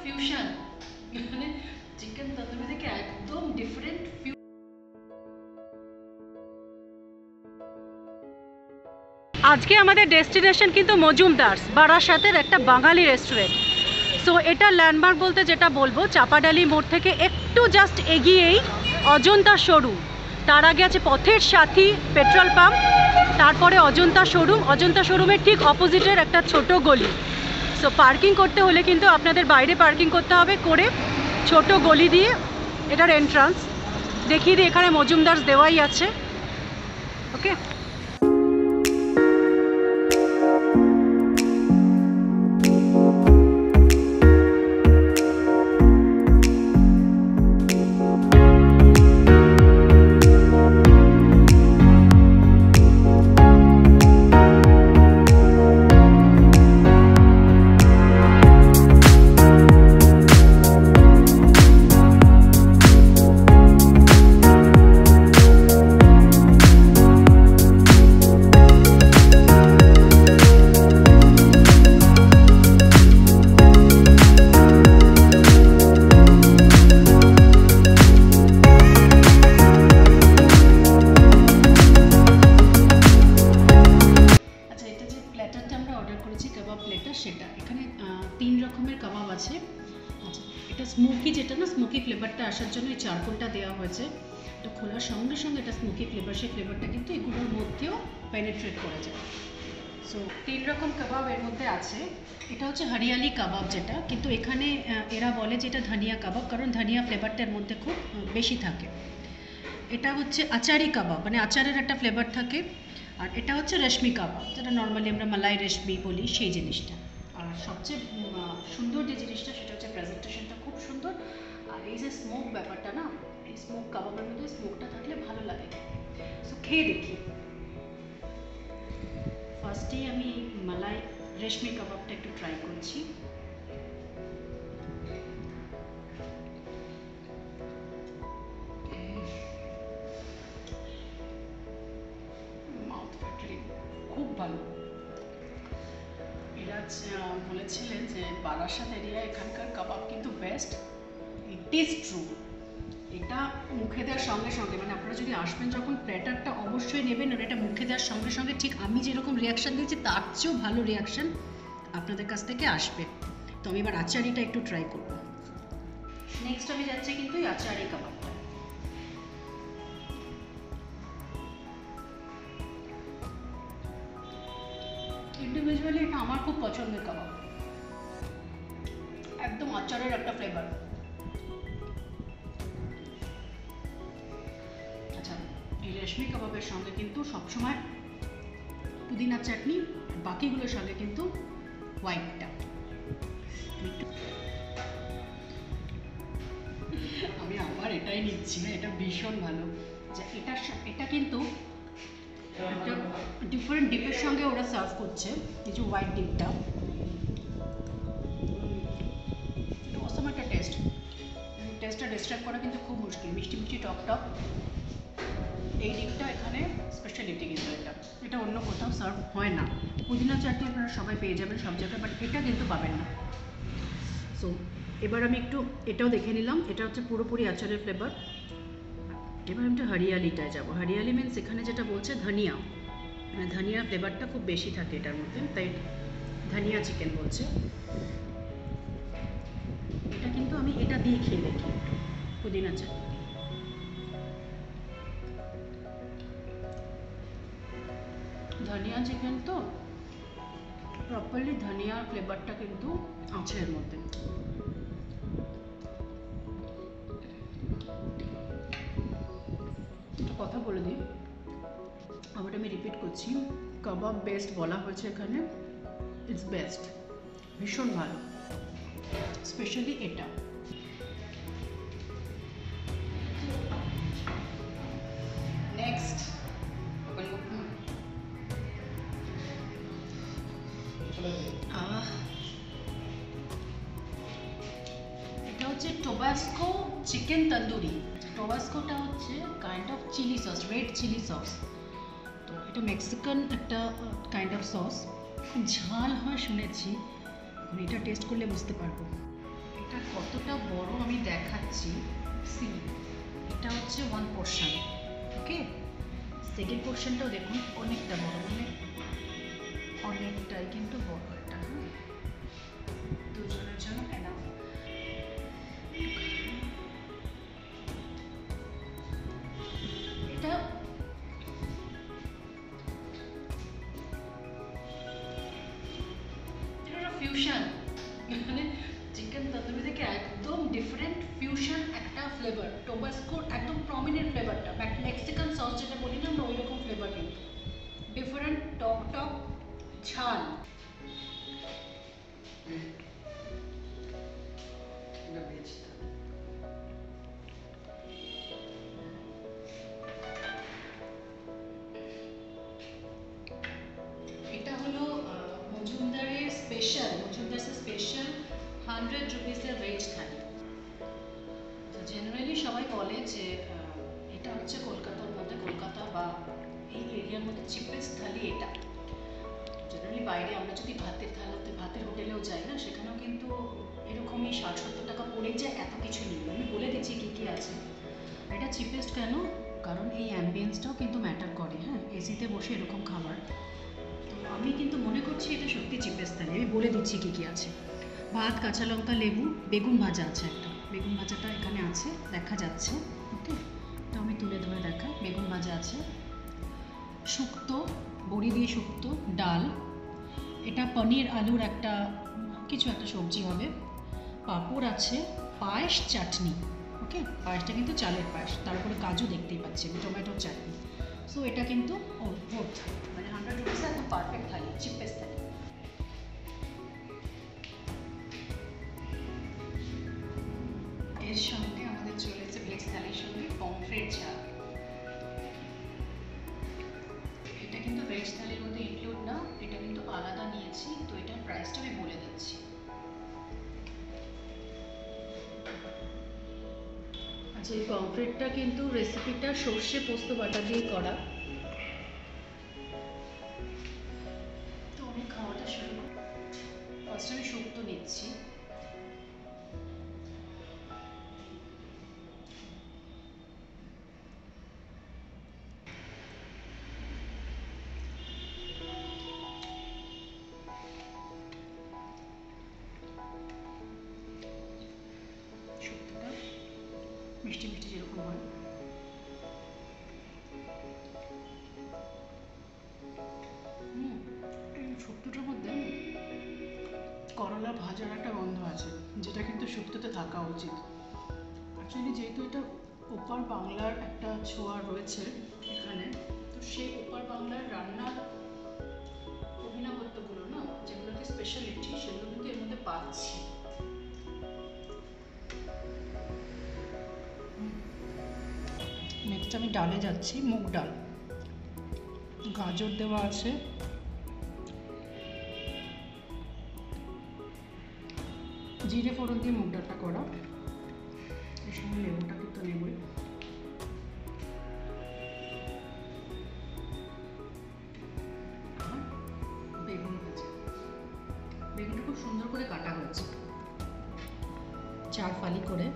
Fusion, মানে chicken tandoori থেকে একদম ডিফারেন্ট। আজকে আমাদের ডেস্টিনেশন কিন্তু মজুমদারস, বারাসাতের একটা বাঙালি রেস্টুরেন্ট। সো এটা ল্যান্ডমার্ক বলতে যেটা বলবো, চাপাডালি মোড় থেকে একটু জাস্ট এগিয়েই অজন্তা শোরুম, তার আগে আছে পথের সাথী পেট্রোল পাম্প, তারপরে অজন্তা শোরুম। অজন্তা শোরুমের ঠিক অপোজিটের একটা ছোট গলি। সো পার্কিং করতে হলে কিন্তু আপনাদের বাইরে পার্কিং করতে হবে, করে ছোট গলি দিয়ে এটার এন্ট্রান্স দেখিয়ে দিয়ে এখানে মজুমদারস দেওয়াই আছে। ওকে, সেটা এখানে 3 রকমের কাবাব আছে। আচ্ছা, এটা স্মোকি, যেটা না স্মোকি ফ্লেভারটা আসার জন্য এই চারকোলটা দেওয়া হয়েছে। তো খোলার সঙ্গে সঙ্গে এটা স্মোকি ফ্লেভার, সেই ফ্লেভারটা কিন্তু এগুলোর মধ্যেও পেনিট্রেট করে যায়। সো 3 রকম কাবাব এর মধ্যে আছে। এটা হচ্ছে হরিয়ালি কাবাব, যেটা কিন্তু এখানে এরা বলে যে এটা ধনিয়া কাবাব, কারণ ধনিয়া ফ্লেভারটার মধ্যে খুব বেশি থাকে। এটা হচ্ছে আচারি কাবাব, মানে আচারের একটা ফ্লেভার থাকে। আর এটা হচ্ছে রেশমি কাবাব, যেটা নর্মালি আমরা মালাই রেশমি বলি, সেই জিনিসটা। আর সবচেয়ে সুন্দর যে জিনিসটা সেটা হচ্ছে প্রেজেন্টেশনটা খুব সুন্দর। আর এই যে স্মোক ব্যাপারটা না, এই স্মোক কাবাবের মধ্যে স্মোকটা থাকলে ভালো লাগে। সো খেয়ে দেখি। ফার্স্টেই আমি মালাই রেশমি কাবাবটা একটু ট্রাই করছি। খুব ভালো। এরা বলেছিলেন যে বারাসাত এরিয়া এখানকার কাবাব কিন্তু বেস্ট। It is true. এটা মুখে দেওয়ার সঙ্গে সঙ্গে, মানে আপনারা যদি আসবেন যখন প্ল্যাটারটা অবশ্যই নেবেন, আর এটা মুখে দেওয়ার সঙ্গে সঙ্গে ঠিক আমি যেরকম রিয়াকশান দিয়েছি তার চেয়েও ভালো রিয়াকশান আপনাদের কাছ থেকে আসবে। তো আমি এবার আচারিটা একটু ট্রাই করব। নেক্সট আমি যাচ্ছি কিন্তু এই আচারি কাবাবটা। ইন্ডিভিজুয়ালি এটা আমার খুব পছন্দের কাবাব, একদম আচারের একটা ফ্লেভার। আচ্ছা, এই রেশমি কাবাবের সঙ্গে কিন্তু সবসময় পুদিনা চাটনি, বাকিগুলোর সঙ্গে কিন্তু হোয়াইটটা। আমি আবার এটাই নিচ্ছি না, এটা ভীষণ ভালো। যে এটা কিন্তু একটা ডিফারেন্ট ডিপের সঙ্গে ওরা সার্ভ করছে, কিছু হোয়াইট ডিপটা। এটা অসম একটা টেস্টটা ডিসক্রাইব করা কিন্তু খুব মুশকিল। মিষ্টি মিষ্টি টক টক, এই ডিপটা এখানে স্পেশালিটি কিন্তু এটা অন্য কোথাও সার্ভ হয় না। পুদিনা চাটনি আপনারা সবাই পেয়ে যাবেন সব জায়গায়, বাট এটা কিন্তু পাবেন না। সো এবার আমি একটু এটাও দেখে নিলাম, এটা হচ্ছে পুরোপুরি আচারের ফ্লেভার। এবার আমি হরিয়ালিটায় যাবো। হরিয়ালি মিনস এখানে যেটা বলছে ধনিয়া, মানে ধনিয়া ফ্লেভারটা খুব বেশি থাকে এটার মধ্যে, তাই ধনিয়া চিকেন বলছে। এটা কিন্তু আমি এটা দিয়ে খেয়ে দেখি, পুদিনা চাটনি। ধনিয়া চিকেন তো প্রপারলি ধনিয়া ফ্লেভারটা কিন্তু আছে এর মধ্যে। একটা কথা বলে দিই, আবার আমি রিপিট করছি, কাবাব বেস্ট বলা হয়েছে এখানে, ইটস বেস্ট, ভীষণ ভালো, স্পেশালি এটা। নেক্সট এটা হচ্ছে টোবাস্কো চিকেন তন্দুরি। টোবাস্কোটা হচ্ছে kind of chilli sauce, red chilli sauce. তো এটা মেক্সিকান একটা কাইন্ড অফ সস, খুব ঝাল হয় শুনেছি, এটা টেস্ট করলে বুঝতে পারবো। এটা কতটা বড় আমি দেখাচ্ছি। সি, এটা হচ্ছে 1 পোর্শন। ওকে, সেকেন্ড পোর্শনটাও দেখুন অনেকটা বড়, মানে অনেকটাই কিন্তু বড়। এটা দুজনের জন্য এনাফ। এটা ফিউশন, মানে চিকেন তন্দুরি থেকে একদম ডিফারেন্ট ফিউশন একটা ফ্লেভার। টোবাস্কোর একদম প্রমিনেন্ট ফ্লেভারটা, মেক্সিকান সস যেটা বলি না আমরা, ওই রকম ফ্লেভার কিন্তু ডিফারেন্ট, টক টক ঝাল। এটা হলো মজুমদারের স্পেশাল, মজুমদারের স্পেশাল 100 রুপিসের ভেজ থালি। তো জেনারেলি সবাই বলে যে এটা হচ্ছে কলকাতার মধ্যে, কলকাতা বা এই এরিয়ার মধ্যে চিপেস্ট থালি এটা। জেনারেলি বাইরে আমরা যদি ভাতের হোটেলেও যাই না, সেখানেও কিন্তু এরকমই 60-70 টাকা পড়ে যায়, এত কিছু নেই। আমি বলে দিচ্ছি কী কী আছে। এটা চিপেস্ট কেন? কারণ এই অ্যাম্বিয়েন্সটাও কিন্তু ম্যাটার করে। হ্যাঁ, এসিতে বসে এরকম খাবার, তো আমি কিন্তু মনে করছি এটা সত্যি চিপেস্ট থালি। আমি বলে দিচ্ছি কী কী আছে। ভাত, কাঁচা লঙ্কা, লেবু, বেগুন ভাজা আছে একটা। বেগুন ভাজাটা এখানে আছে, দেখা যাচ্ছে। ওকে, তো আমি তুলে ধরে দেখাই। বেগুন ভাজা আছে, শুক্তো, বড়ি দিয়ে শুক্তো, ডাল, এটা পনির আলুর একটা কিছু একটা সবজি হবে, পাঁপড় আছে, পায়েস, চাটনি। ওকে, পায়েসটা কিন্তু চালের পায়েস, তারপরে কাজু দেখতেই পাচ্ছি, টমেটোর চাটনি। সো এটা কিন্তু বোথ মানে 100 রুপিসে একদম পারফেক্ট থালি, চিপেস্ট থালি। এর সঙ্গে আমাদের চলেছে ভেজ থালির সঙ্গে পমফ্রেট ঝাল। এটা কিন্তু ভেজ থালির মধ্যে ইনক্লুড না, এটা কিন্তু আলাদা নিয়েছি। তো এটার প্রাইসটা আমি বলে দিচ্ছি। আচ্ছা, এই পমফ্রেটটা কিন্তু রেসিপিটা সর্ষে পোস্ত বাটা দিয়ে করা। তো আমি খাওয়াটা শুরু করি। ফার্স্ট আমি শুক্তো নিচ্ছি। শুক্তোটা মিষ্টি মিষ্টি যেরকম হয়। এই শুক্তোটার মধ্যে করলা ভাজার একটা গন্ধ আছে, যেটা কিন্তু শুক্তোতে থাকা উচিত। অ্যাকচুয়ালি যেহেতু এটা ওপার বাংলার একটা ছোঁয়া রয়েছে এখানে, তো সেই ওপার বাংলার রান্নার অভিনবত্বগুলো না, যেগুলোকে স্পেশালিটি, সেগুলো কিন্তু এর মধ্যে পাচ্ছি। নেক্সট আমি ডালে যাচ্ছি, মুগ ডাল, গাজর দেওয়া আছে, জিরে ফোড়ন দিয়ে মুগ ডালটা করা। এর সঙ্গে লেবুটা কিন্তু নেবই। বেগুন ভাজা, বেগুনটা খুব সুন্দর করে কাটা হয়েছে, 4 ফালি করে।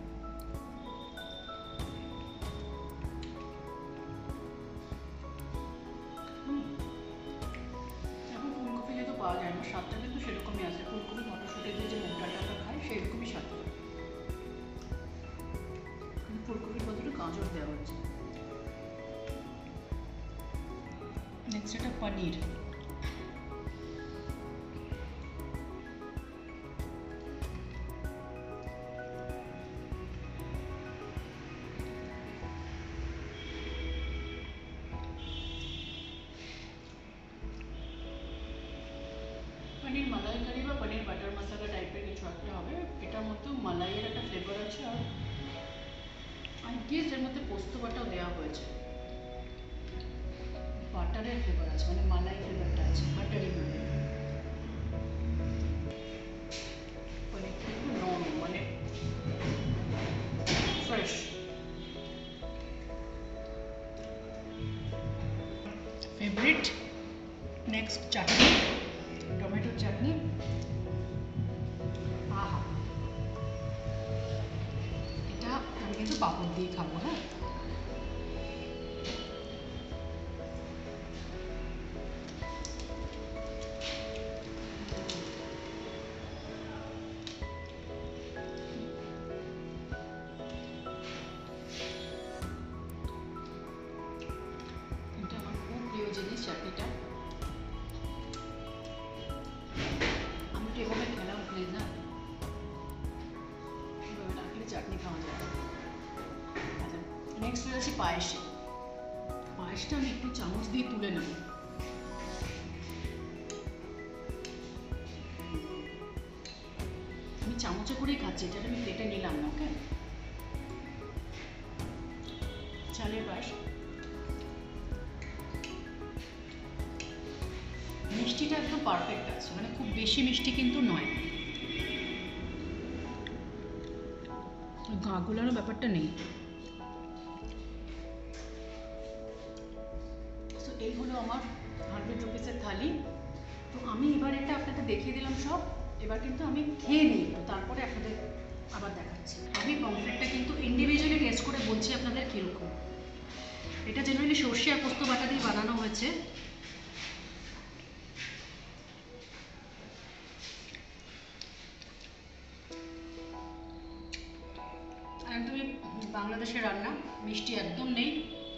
এখন ফুলকপি যেহেতু পাওয়া যায় না, স্বাদটা কিন্তু সেরকমই আছে। ফুলকপি মটরশুঁটি দিয়ে যে মুগ ডালটা খাই সেরকমই স্বাদ। ফুলকপির বদলে গাজর দেওয়া হচ্ছে। নেক্সট এটা পনির। পনির মালাইকারি বা পনির বাটার মশলা টাইপের কিছু একটা হবে। এটার মধ্যে মালাইয়ের একটা ফ্লেভার আছে, আর আই গেস এর মধ্যে পোস্ত বাটাও দেওয়া হয়েছে। বাটারের ফ্লেভার আছে, মানে মালাই ফ্লেভারটা আছে, বাটারি মানে পনিরটা একটু নরম, মানে ফ্রেশ। ফেভারিট নেক্সট চাটনি, টমেটোর চাটনি। আহা, কিন্তু পাঁপড় দিয়ে খাবো। হ্যাঁ, এটা আমার খুব প্রিয় জিনিস চাটনিটা। আমি তো এভাবে খেলাম প্লিজ না, এভাবে রাখলে চাটনি খাওয়া যায়। আচ্ছা, নেক্সট রয়েছে পায়েসে। পায়েসটা আমি একটু চামচ দিয়ে তুলে নেব। আমি চামচে করেই খাচ্ছি, এটা আমি প্লেটে নিলাম না। ওকে, চালের পায়েস। মিষ্টিটা একদম পারফেক্ট আছে, মানে খুব বেশি মিষ্টি কিন্তু নয়, গা গুলানোর ব্যাপারটা নেই। তো এই হলো আমার 100 রুপিসের থালি। তো আমি এবার এটা আপনাদের দেখিয়ে দিলাম সব। এবার কিন্তু আমি খেয়ে নিই, তো তারপরে আপনাদের আবার দেখাচ্ছি। আমি পমফ্রেটটা কিন্তু ইন্ডিভিজুয়ালি টেস্ট করে বলছি আপনাদের কীরকম। এটা জেনারেলি সর্ষে আর পোস্ত বাটা দিয়ে বানানো হয়েছে। একদমই বাংলাদেশের রান্না, মিষ্টি একদম নেই,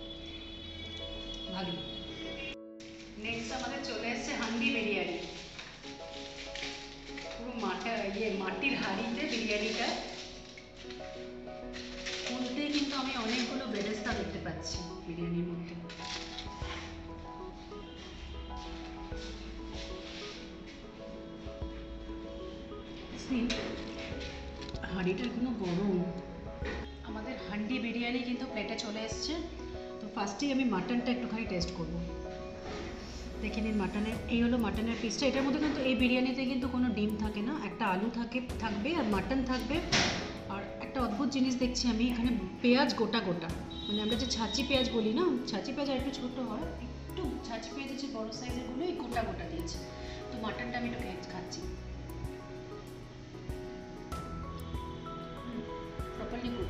ভালো। নেক্সট আমাদের চলে এসছে হান্ডি বিরিয়ানি। পুরো মাটির হাঁড়িতে বিরিয়ানিটা। মধ্যে কিন্তু আমি অনেকগুলো বেরেস্তা দেখতে পাচ্ছি বিরিয়ানির মধ্যে। হাঁড়িটা এখনো গরম। আমাদের হান্ডি বিরিয়ানি কিন্তু প্লেটে চলে এসছে। তো ফার্স্টেই আমি মাটনটা একটুখানি টেস্ট করব। দেখে নিন মাটনের, এই হলো মাটনের পিসটা। এটার মধ্যে কিন্তু এই বিরিয়ানিতে কিন্তু কোনো ডিম থাকে না, একটা আলু থাকবে আর মাটন থাকবে। আর একটা অদ্ভুত জিনিস দেখছি আমি এখানে, পেঁয়াজ গোটা গোটা, মানে আমরা যে ছাঁচি পেঁয়াজ বলি না, ছাঁচি পেঁয়াজ আর একটু ছোটো হয়, একটু ছাঁচি পেঁয়াজ হচ্ছে বড়ো সাইজেরগুলো, এই গোটা গোটা দিয়েছে। তো মাটনটা আমি একটু খাচ্ছি। Properly good.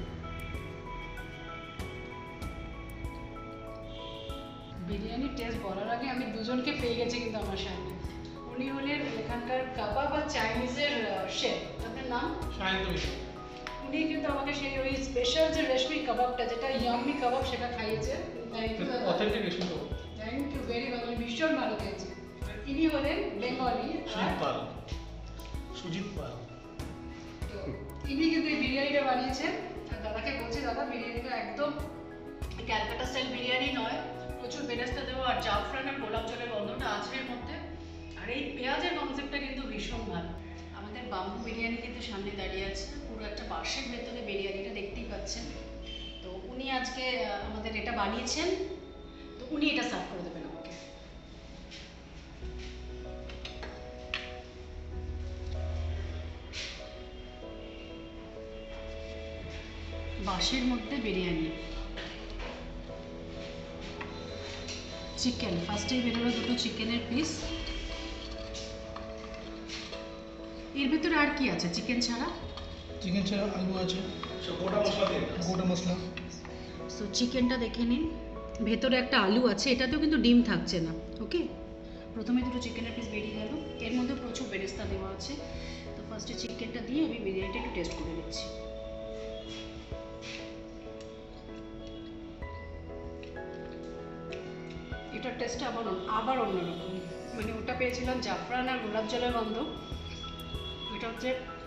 বিরিয়ানির টেস্ট বলার আগে আমি দুজনকে পেয়ে গেছি কিন্তু আমার সামনে। উনি হলেন এখানকার কাবাব আর চাইনিজের শেফ, আপনার নাম? উনি কিন্তু আমাকে সেই ওই স্পেশাল যে রেশমি কাবাবটা, যেটা ইয়াম্মি কাবাব, সেটা খাইয়েছে। থ্যাংক ইউ ভেরি মাচ, আমি ভীষণ ভালো খেয়েছি। ইনি হলেন বেঙ্গলি সুজিত পাল। তো ইনি কিন্তু এই বিরিয়ানিটা বানিয়েছেন। আর দাদাকে বলছি, দাদা বিরিয়ানিটা একদম ক্যালকাটা স্টাইল বিরিয়ানি নয়, প্রচুর বেরেস্তা দেওয়া আর জাফরান আর গোলাপ জলের গন্ধটা আছে এর মধ্যে। আর এই পেঁয়াজের কনসেপ্টটা কিন্তু ভীষণ ভালো। আমাদের বাম্বু বিরিয়ানি কিন্তু সামনে দাঁড়িয়ে আছে, পুরো একটা বাঁশের ভেতরে বিরিয়ানিটা দেখতেই পাচ্ছেন। তো উনি আজকে আমাদের এটা বানিয়েছেন, তো উনি এটা সার্ভ করে দেবেন আমাকে। বাঁশের মধ্যে বিরিয়ানি, চিকেন ফার্স্টেই বেরোলো, দুটো চিকেনের পিস। এর ভেতরে আর কি আছে চিকেন ছাড়া? চিকেন ছাড়া আলু আছে, গোটা মশলা। সো চিকেনটা দেখে নিন, ভেতরে একটা আলু আছে, এটাতেও কিন্তু ডিম থাকছে না। ওকে, প্রথমে দুটো চিকেনের পিস বেরিয়ে গেল, এর মধ্যে প্রচুর বেরেস্তা দেওয়া আছে। তো ফার্স্টে চিকেনটা দিয়ে আমি বিরিয়ানিটা একটু টেস্ট করে নিচ্ছি। এটার টেস্টটা আবার অন্যরকম। মানে ওটা পেয়েছিলাম জাফরান আর গোলাপ জলের গন্ধ, এটা হচ্ছে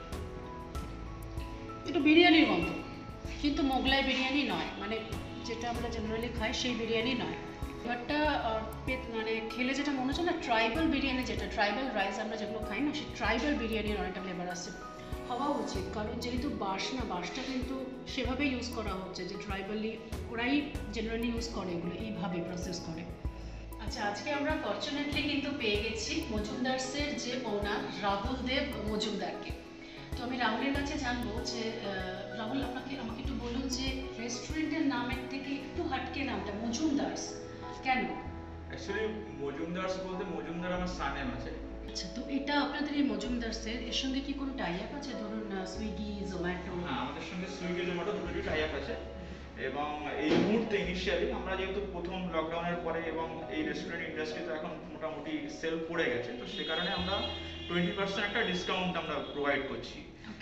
একটু বিরিয়ানির গন্ধ, কিন্তু মোগলাই বিরিয়ানি নয়, মানে যেটা আমরা জেনারেলি খাই সেই বিরিয়ানি নয়। এবারটা মানে খেলে যেটা মনে হচ্ছে না, ট্রাইবাল বিরিয়ানি, যেটা ট্রাইবাল রাইস আমরা যেগুলো খাই না, সেই ট্রাইবাল বিরিয়ানির অনেকটা ফ্লেভার আসছে। হওয়া উচিত, কারণ যেহেতু বাঁশটা কিন্তু সেভাবে ইউজ করা হচ্ছে, যে ট্রাইবালি ওরাই জেনারেলি ইউজ করে এগুলো, এইভাবে প্রসেস করে। আচ্ছা, আজকে আমরা ফরচুনেটলি কিন্তু পেয়ে গেছি মজুমদারসের যে ওনার রাহুল দেব মজুমদারকে। তো আমি রাহুলের কাছে জানবো যে রাহুল, আমাকে একটু বলুন যে রেস্টুরেন্টের নামের থেকে একটু হাটকে নামটা মজুমদারস কেন? অ্যাকচুয়ালি মজুমদারস বলতে মজুমদার আমার সারনেম আছে, আচ্ছা, তো এটা আপনাদের এই মজুমদারসের এর সঙ্গে কি কোনো টাই আপ আছে? ধরুন সুইগি, জোম্যাটো। হ্যাঁ, আমাদের সঙ্গে সুইগি জোম্যাটো দুটোরই টাই আপ আছে এবং এই মুহূর্তে ইনিশিয়ালি আমরা যেহেতু প্রথম লকডাউনের পরে এবং এই রেস্টুরেন্ট ইন্ডাস্ট্রিতে এখন মোটামুটি সেল পড়ে গেছে, তো সে কারণে আমরা 20% একটা ডিসকাউন্ট আমরা প্রোভাইড করছি।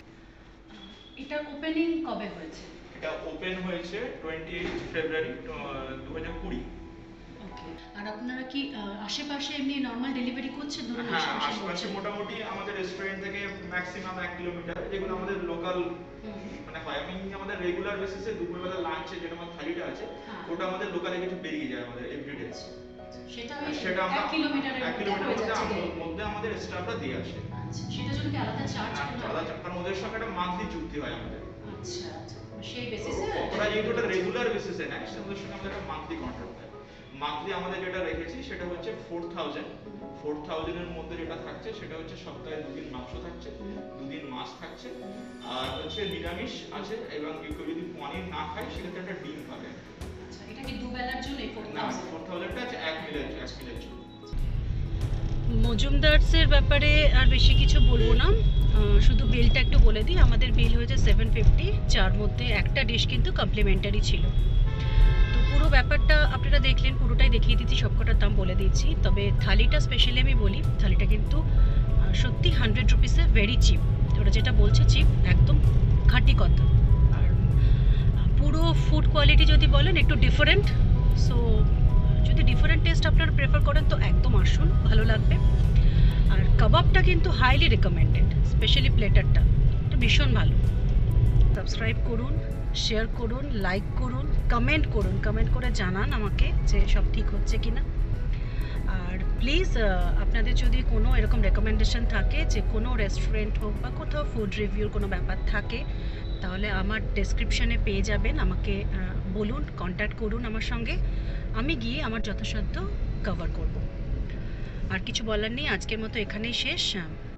এটার ওপেনিং কবে হয়েছে? এটা ওপেন হয়েছে 28 ফেব্রুয়ারি 2020। ওকে। আর আপনারা কি আশেপাশে এমনি নর্মাল ডেলিভারি করছেন? ধরুন হ্যাঁ, আশেপাশে আশেপাশে বলছেন। মোটামুটি আমাদের রেস্টুরেন্ট থেকে ম্যাক্সিমাম 1 কিলোমিটার, যেগুলো আমাদের লোকাল মানে হয়। আমি আমাদের রেগুলার বেসিসে দুপুরবেলা লাঞ্চে যেটা আমার থালিটা আছে, হ্যাঁ। ওটা আমাদের লোকালে কিছু বেরিয়ে যায় আমাদের এভরিডে। সেটা সেটা আমরা 1 কিলোমিটারের 1 কিলোমিটার মধ্যে হয়ে যাচ্ছে মধ্যে আমাদের স্টাফরা দিয়ে আসে। আচ্ছা, সেটার জন্য কি আলাদা চার্জ? আলাদা কারণ ওদের সঙ্গে একটা মান্থলি চুক্তি হয় আমাদের। আচ্ছা আচ্ছা, সেই বেসিসে ওরা যেহেতু এটা রেগুলার বেসিসে নেয়, সে ওদের সঙ্গে আমাদের একটা মান্থলি কন্ট্রাক্ট হয়। মান্থলি আমাদের যেটা রেখেছি সেটা হচ্ছে 4000 এর মধ্যে যেটা থাকছে সেটা হচ্ছে সপ্তাহে 2 দিন মাংস থাকছে, 2 দিন মাছ থাকছে, আর হচ্ছে নিরামিষ আছে এবং কেউ যদি পনির না খায় সেক্ষেত্রে একটা ডিম পাবে। আচ্ছা, এটা কি দুবেলার জন্য না, 4000টা আছে এক মিলের জন্য। মজুমদারসের ব্যাপারে আর বেশি কিছু বলবো না, শুধু বিলটা একটু বলে দিই। আমাদের বিল হয়েছে 750, যার মধ্যে একটা ডিশ কিন্তু কমপ্লিমেন্টারি ছিল। তো পুরো ব্যাপারটা আপনারা দেখলেন, পুরোটাই দেখিয়ে দিচ্ছি, সবকটার দাম বলে দিচ্ছি। তবে থালিটা স্পেশালি আমি বলি, থালিটা কিন্তু সত্যি 100 রুপিসে ভেরি চিপ। ওরা যেটা বলছে চিপ, একদম খাঁটি কথা। আর পুরো ফুড কোয়ালিটি যদি বলেন একটু ডিফারেন্ট, সো যদি ডিফারেন্ট টেস্ট আপনারা প্রেফার করেন তো একদম আসুন, ভালো লাগবে। আর কাবাবটা কিন্তু হাইলি রেকমেন্ডেড, স্পেশালি প্লেটারটা, এটা ভীষণ ভালো। সাবস্ক্রাইব করুন, শেয়ার করুন, লাইক করুন, কমেন্ট করুন, কমেন্ট করে জানান আমাকে যে সব ঠিক হচ্ছে কি না। আর প্লিজ আপনাদের যদি কোনো এরকম রেকমেন্ডেশন থাকে যে কোনো রেস্টুরেন্ট হোক বা কোথাও ফুড রিভিউর কোনো ব্যাপার থাকে, তাহলে আমার ডেসক্রিপশানে পেয়ে যাবেন। আমাকে বলুন, কন্ট্যাক্ট করুন আমার সঙ্গে, আমি গিয়ে আমার যথাসাধ্য কভার করব। আর কিছু বলার নেই, আজকের মতো এখানেই শেষ।